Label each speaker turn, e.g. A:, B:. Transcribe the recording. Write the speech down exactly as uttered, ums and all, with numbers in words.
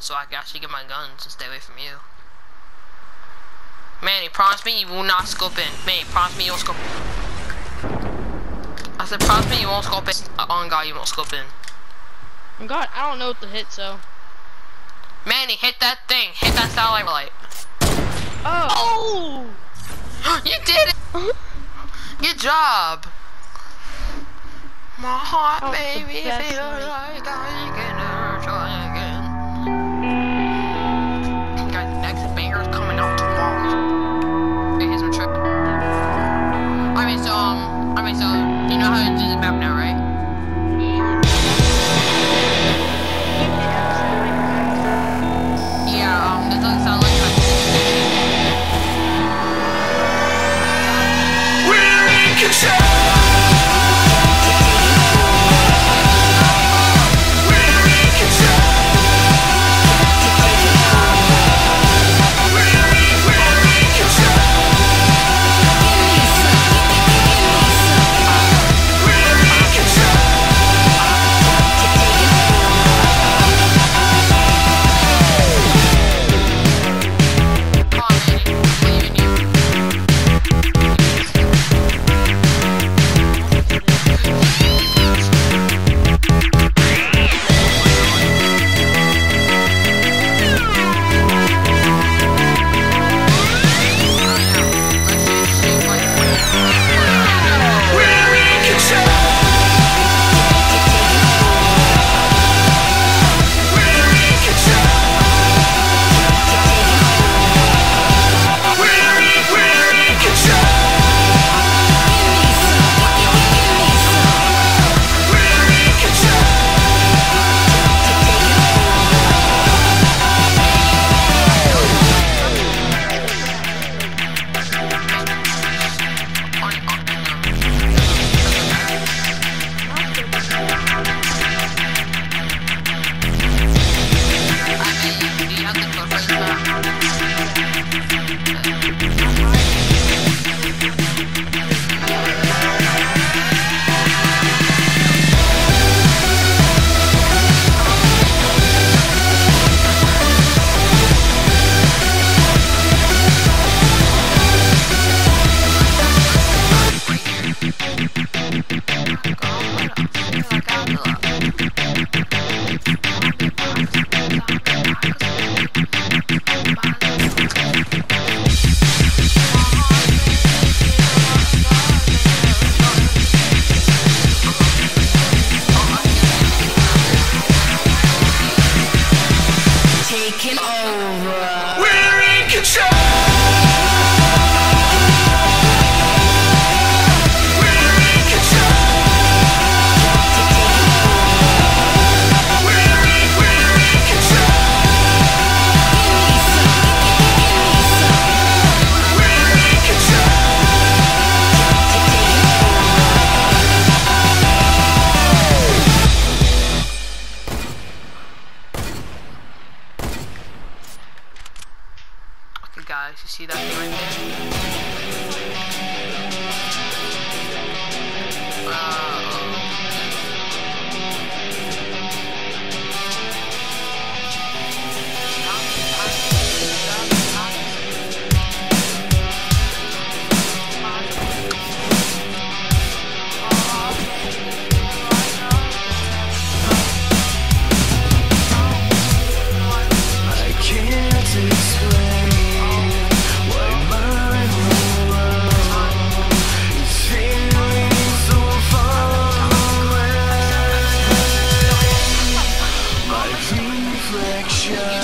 A: so I can actually get my guns and stay away from you. Manny, promise me you will not scope in. Manny, promise me you won't scope in. I said, promise me you won't scope in. On God, you won't scope in.
B: Oh God, I don't know what to hit, so.
A: Manny, hit that thing. Hit that satellite light.
B: Oh!
A: Oh! You did it! Good job! My heart, baby, feels like I can try again. Guys, the next banger is coming out tomorrow. Okay, here's my trick. I mean, so, um, I mean, so, you know how to do the map now, right? Yeah, um, that doesn't sound like we're in control!
C: Taking over.
D: We're in control.
A: Guys, you see that thing right there?
D: Reflection.